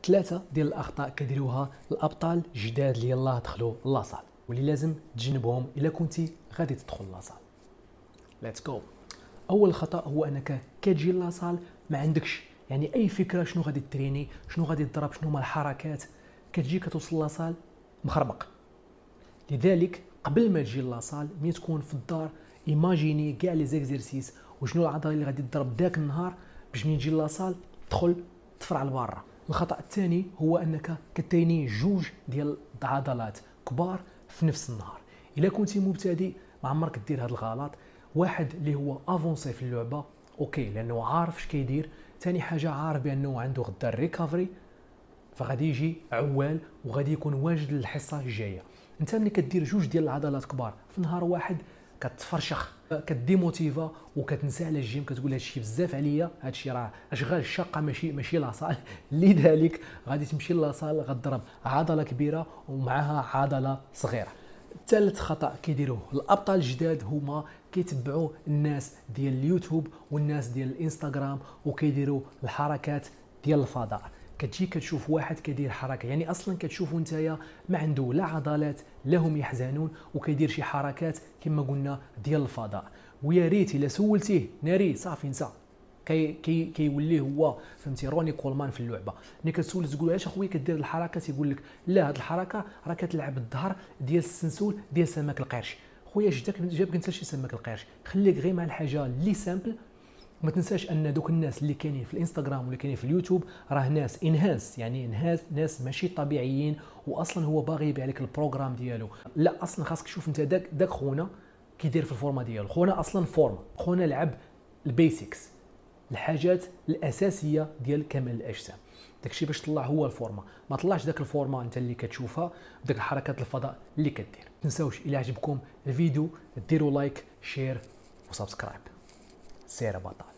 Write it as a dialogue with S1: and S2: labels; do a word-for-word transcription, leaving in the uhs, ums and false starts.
S1: ثلاثه ديال الاخطاء كيديروها الابطال جداد اللي يلاه دخلوا لاصال واللي لازم تجنبهم الا كنتي غادي تدخل لاصال. ليتس جو. اول خطا هو انك كتجي لاصال ما عندكش يعني اي فكره شنو غادي تريني، شنو غادي تضرب، شنو هما الحركات. كتجي كتوصل لاصال مخربق. لذلك قبل ما تجي لاصال ملي تكون في الدار ايماجيني كاع لي زيكزيرسيس وشنو العضله اللي غادي تضرب داك النهار باش ملي تجي لاصال تدخل تفرع لبرا. الخطا الثاني هو انك كتريني جوج ديال العضلات كبار في نفس النهار. الا كنتي مبتدئ ما عمرك دير هذا الغلط. واحد اللي هو افونسي في اللعبه اوكي لانه عارف اش كيدير، ثاني حاجه عارف بانه عنده غدا الريكفري فغادي يجي عوال وغادي يكون واجد للحصه الجايه. انت ملي كدير جوج ديال العضلات كبار في نهار واحد كتفرشخ، كديموتيفا وكتنسى على الجيم، كتقول هادشي بزاف عليا، هادشي راه اشغال شاقه ماشي ماشي لاصال. لذلك غادي تمشي لاصال غضرب عضله كبيره ومعها عضله صغيره. ثالث خطا كيديروه الابطال الجداد هما كيتبعوا الناس ديال اليوتيوب والناس ديال الانستغرام وكيديروا الحركات ديال الفضاء. كتجي كتشوف واحد كيدير حركه يعني اصلا كتشوفوا نتايا ما عنده لا عضلات لا هم يحزنون وكيدير شي حركات كما قلنا ديال الفضاء. ويا ريت الا سولتيه ناري صافي نسى كي كي كيولي هو فهمتي روني كولمان في اللعبه. ملي كتسول تقول علاش اخويا كدير الحركات يقول لك لا هاد الحركه راه كتلعب الظهر ديال السنسول ديال سمك القرش. خويا جدك جابك انت شي سمك القرش، خليك غير مع الحاجه اللي سامبل. ما تنساش ان دوك الناس اللي كاينين في الانستغرام واللي كاينين في اليوتيوب راه ناس انهانس يعني ناس ناس ماشي طبيعيين، واصلا هو باغي يبيع لك البروغرام ديالو. لا اصلا خاصك تشوف انت داك داك خونا كيدير في الفورما ديالو. خونا اصلا فورما، خونا لعب البيسكس الحاجات الاساسيه ديال كمال الاجسام. داكشي باش طلع هو الفورما، ما طلعش داك الفورما انت اللي كتشوفها بداك الحركات الفضاء اللي كدير. ما تنساوش الى عجبكم الفيديو ديروا لايك شير وسبسكرايب. سير بطل.